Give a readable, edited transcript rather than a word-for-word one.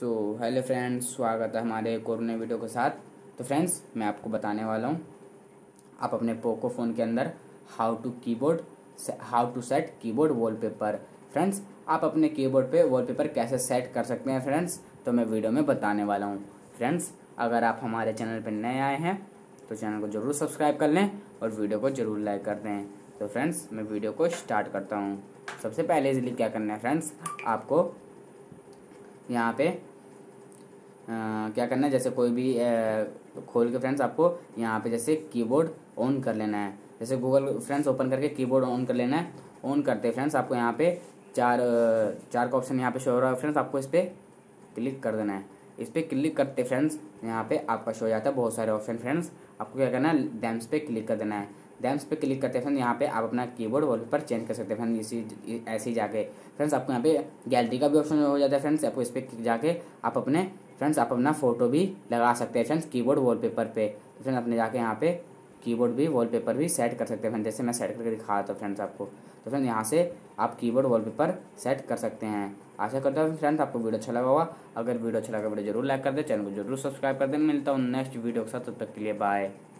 Hello friends, स्वागत है हमारे एक और नए वीडियो के साथ। तो फ्रेंड्स, मैं आपको बताने वाला हूँ आप अपने पोको फ़ोन के अंदर how to set keyboard wallpaper. Friends, आप अपने कीबोर्ड पे वॉलपेपर कैसे सेट कर सकते हैं फ्रेंड्स, तो मैं वीडियो में बताने वाला हूँ। फ्रेंड्स, अगर आप हमारे चैनल पर नए आए हैं तो चैनल को ज़रूर सब्सक्राइब कर लें और वीडियो को ज़रूर लाइक कर दें। तो फ्रेंड्स, मैं वीडियो को स्टार्ट करता हूँ। सबसे पहले इसलिए क्या करना है फ्रेंड्स, आपको यहाँ पे क्या करना है, जैसे कोई भी खोल के फ्रेंड्स आपको यहाँ पे जैसे कीबोर्ड ऑन कर लेना है। जैसे गूगल फ्रेंड्स ओपन करके कीबोर्ड ऑन कर लेना है। ऑन करते फ्रेंड्स आपको यहाँ पे चार का ऑप्शन यहाँ पे शो हो रहा है फ्रेंड्स, आपको इस पर क्लिक कर देना है। इस पर क्लिक करते फ्रेंड्स यहाँ पे आपका शो हो जाता है बहुत सारे ऑप्शन। फ्रेंड्स, आपको क्या करना है, डैम्स पे क्लिक कर देना है। डैम्स पे क्लिक करते फ्रेंड्स यहाँ पे आप अपना कीबोर्ड वॉलपेपर चेंज कर सकते हैं फ्रेंड्स। इसी ऐसे ही जाके फ्रेंड्स आपको यहाँ पे गैलरी का भी ऑप्शन हो जाता है फ्रेंड्स। आपको इस पर जाके आप अपना फ़ोटो भी लगा सकते हैं फ्रेंड्स कीबोर्ड वॉलपेपर पे। तो फ्रेंड्स अपने जाके यहाँ पे कीबोर्ड भी वॉलपेपर भी सेट कर सकते हैं फ्रेंड्स, जैसे मैं सेट करके दिखा था फ्रेंड्स आपको। तो फ्रेंड्स यहाँ से आप कीबोर्ड वॉलपेपर सेट कर सकते हैं। आशा करता हूँ फ्रेंड्स आपको वीडियो अच्छा लगा होगा। अगर वीडियो अच्छा लगा वीडियो जरूर लाइक कर दें, चैनल को जरूर सब्सक्राइब कर दें। मिलता हूँ नेक्स्ट वीडियो के साथ, तब तक के लिए बाय।